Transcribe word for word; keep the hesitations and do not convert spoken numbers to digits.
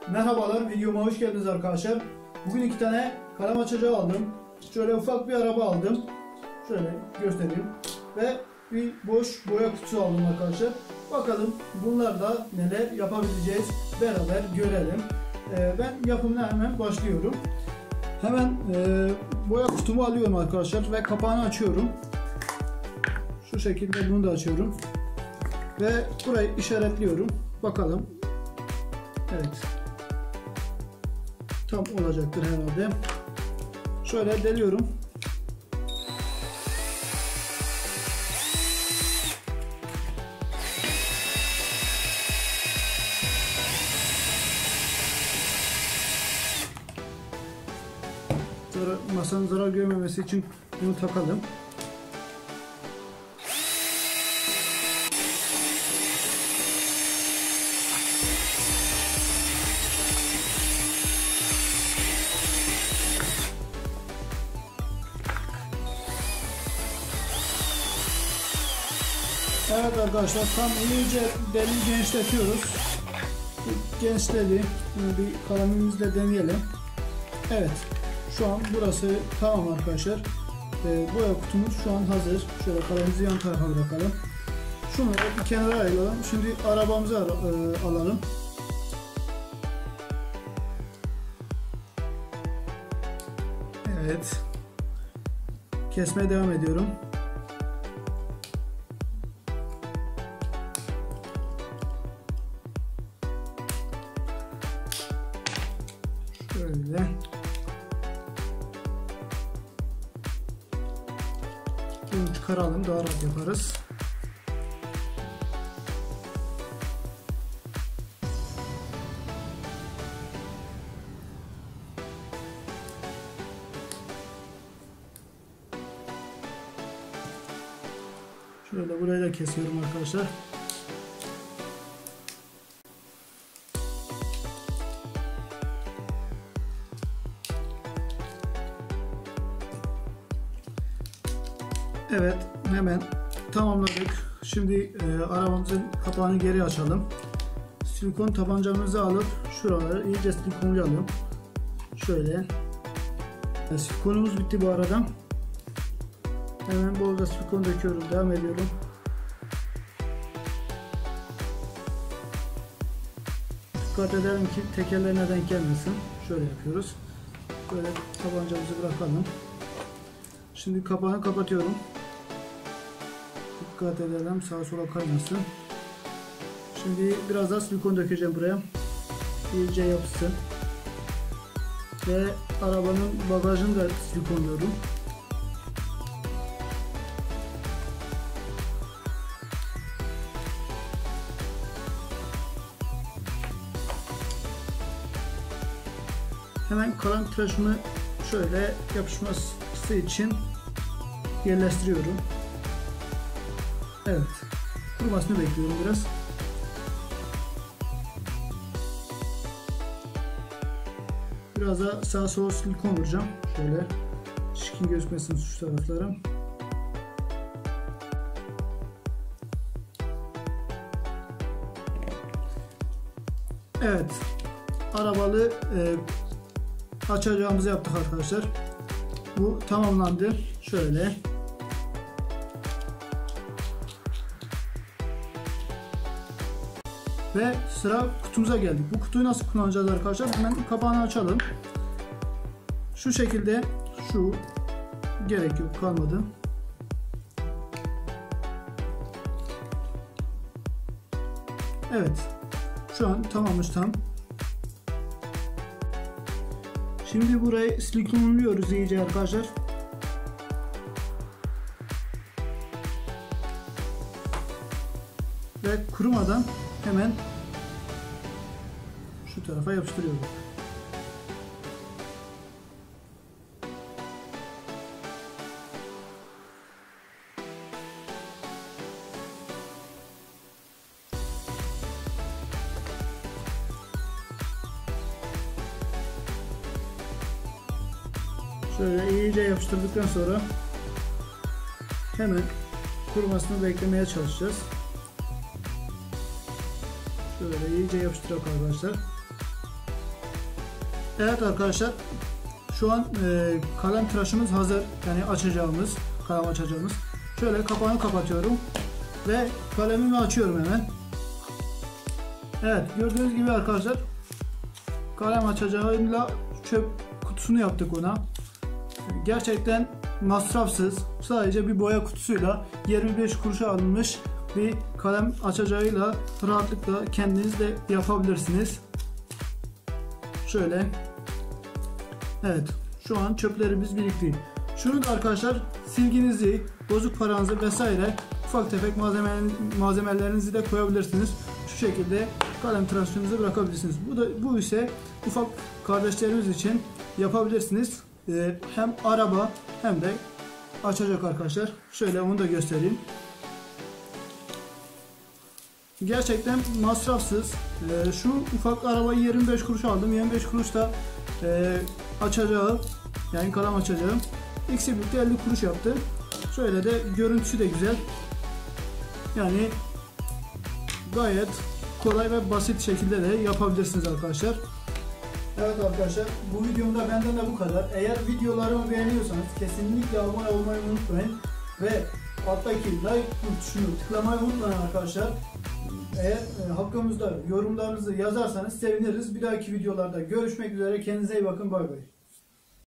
Merhabalar, videoma hoş geldiniz arkadaşlar. Bugün iki tane kalem açacağı aldım. Şöyle ufak bir araba aldım. Şöyle göstereyim. Ve bir boş boya kutusu aldım arkadaşlar. Bakalım bunlarda neler yapabileceğiz, beraber görelim. Ee, ben yapımına hemen başlıyorum. Hemen e, boya kutumu alıyorum arkadaşlar ve kapağını açıyorum. Şu şekilde bunu da açıyorum. Ve burayı işaretliyorum. Bakalım. Evet. Tam olacaktır herhalde. Şöyle deliyorum. Zarar, masanın zarar görmemesi için bunu takalım. Evet arkadaşlar, tam iyice deli genişletiyoruz. Genişledi. Bunu bir kalemimizle deneyelim. Evet. Şu an burası tamam arkadaşlar. Ee, boya kutumuz şu an hazır. Şöyle kalemimizi yan tarafa bırakalım. Şunları bir kenara ayıralım. Şimdi arabamızı e, alalım. Evet. Kesmeye devam ediyorum. Şöyle. Bunu çıkaralım, daha rahat yaparız. Şöyle burayı da kesiyorum arkadaşlar. Evet, hemen tamamladık. Şimdi e, arabamızın kapağını geri açalım. Silikon tabancamızı alıp şuraları iyice silikonlayalım. Şöyle. E, silikonumuz bitti bu arada. Hemen bolca silikon döküyorum. Devam ediyorum. Dikkat edelim ki tekerlerine denk gelmesin. Şöyle yapıyoruz. Böyle tabancamızı bırakalım. Şimdi kapağını kapatıyorum. Dikkat edelim, sağa sola kaymasın. Şimdi biraz daha silikon dökeceğim buraya. İyice yapışsın. Ve arabanın bagajını da silikonluyorum. Hemen kalan tıraşımı şöyle yapışması için yerleştiriyorum. Evet. Kurumasını bekliyorum biraz. Biraz da sağa sola silikon vuracağım. Şöyle şişkin gözükmesin şu taraflara. Evet. Arabalı e, açacağımızı yaptık arkadaşlar. Bu tamamlandı. Şöyle. Ve sıra kutumuza geldik. Bu kutuyu nasıl kullanacağız arkadaşlar? Hemen kapağını açalım. Şu şekilde, şu gerek yok, kalmadı. Evet. Şu an tamammış tam. Şimdi burayı silikonluyoruz iyice arkadaşlar. Ve kurumadan hemen şu tarafa yapıştırıyorum. Şöyle iyice yapıştırdıktan sonra hemen kurumasını beklemeye çalışacağız. Şöyle iyice yapıştıralım arkadaşlar. Evet arkadaşlar, şu an e, kalem tıraşımız hazır. Yani açacağımız, kalem açacağımız. Şöyle kapağını kapatıyorum ve kalemimi açıyorum hemen. Evet, gördüğünüz gibi arkadaşlar, kalem açacağıyla çöp kutusunu yaptık ona. Gerçekten masrafsız, sadece bir boya kutusuyla yirmi beş kuruşa alınmış bir kalem açacağıyla rahatlıkla kendiniz de yapabilirsiniz. Şöyle. Evet, şu an çöplerimiz birikti. Şunu da arkadaşlar, silginizi, bozuk paranızı vesaire ufak tefek malzeme, malzemelerinizi de koyabilirsiniz. Şu şekilde kalem tıraşınızı bırakabilirsiniz. Bu da bu ise ufak kardeşlerimiz için yapabilirsiniz. Ee, hem araba hem de açacak arkadaşlar. Şöyle onu da göstereyim. Gerçekten masrafsız. Ee, şu ufak arabayı yirmi beş kuruş aldım. yirmi beş kuruş da e, açacağı, yani kalem açacağı. İkisi birlikte elli kuruş yaptı. Şöyle de görüntüsü de güzel. Yani gayet kolay ve basit şekilde de yapabilirsiniz arkadaşlar. Evet arkadaşlar, bu videomda benden de bu kadar. Eğer videolarımı beğeniyorsanız kesinlikle abone olmayı unutmayın ve alttaki like tuşunu tıklamayı unutmayın arkadaşlar. Eğer e, hakkımızda yorumlarınızı yazarsanız seviniriz. Bir dahaki videolarda görüşmek üzere. Kendinize iyi bakın. Bay bay.